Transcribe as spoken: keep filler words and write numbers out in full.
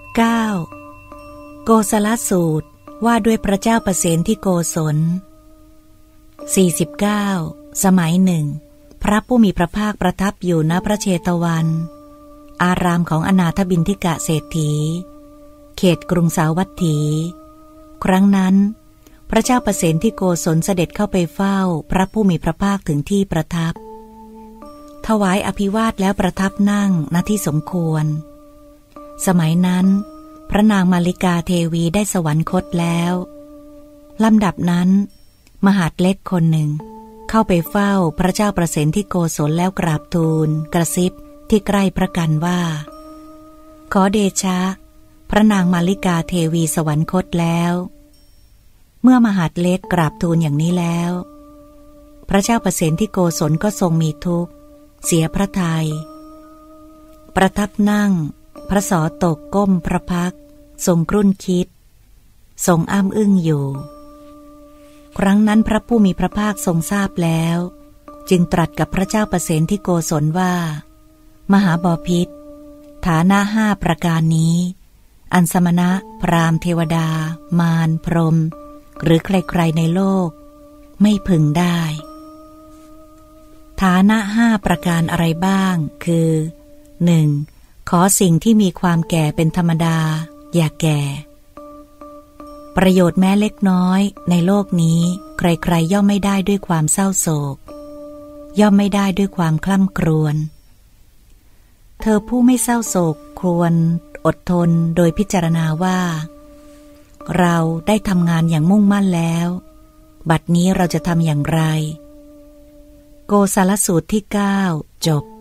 เก้าโกศลสูตรว่าด้วยพระเจ้าประเสนที่โกศลสี่สิบเก้าสมัยหนึ่งพระผู้มีพระภาคประทับอยู่ณพระเชตวันอารามของอนาถบิณฑิกะเศรษฐีเขตกรุงสาวัตถี ครั้งนั้นพระเจ้าประเสนที่โกศลเสด็จเข้าไปเฝ้าพระผู้มีพระภาคถึงที่ประทับถวายอภิวาทแล้วประทับนั่งณที่สมควรสมัยนั้นพระนางมาริกาเทวีได้สวรรคตแล้วลำดับนั้นมหาดเล็กคนหนึ่งเข้าไปเฝ้าพระเจ้าประเสนที่โกศลแล้วกราบทูลกระซิบที่ใกล้พระกันว่าขอเดชะพระนางมาริกาเทวีสวรรคตแล้วเมื่อมหาดเล็กกราบทูลอย่างนี้แล้วพระเจ้าประเสนที่โกศลก็ทรงมีทุกข์เสียพระทัยประทับนั่งพระศรตกก้มพระพักตร์ทรงครุ่นคิดทรงอ้ำอึ้งอยู่ครั้งนั้นพระผู้มีพระภาคทรงทราบแล้วจึงตรัสกับพระเจ้าประเสนที่โกศลว่ามหาบพิตรฐานะห้าประการนี้อันสมณะพราหมณ์เทวดามารพรหมหรือใครๆในโลกไม่พึงได้ฐานะห้าประการอะไรบ้างคือ หนึ่ง. ขอสิ่งที่มีความแก่เป็นธรรมดาอย่าแก่ประโยชน์แม้เล็กน้อยในโลกนี้ใครๆย่อมไม่ได้ด้วยความเศร้าโศกย่อมไม่ได้ด้วยความคล่ำครวญเธอผู้ไม่เศร้าโศกควรอดทนโดยพิจารณาว่าเราได้ทำงานอย่างมุ่งมั่นแล้วบัดนี้เราจะทำอย่างไรโกศลสูตรที่เก้าจบ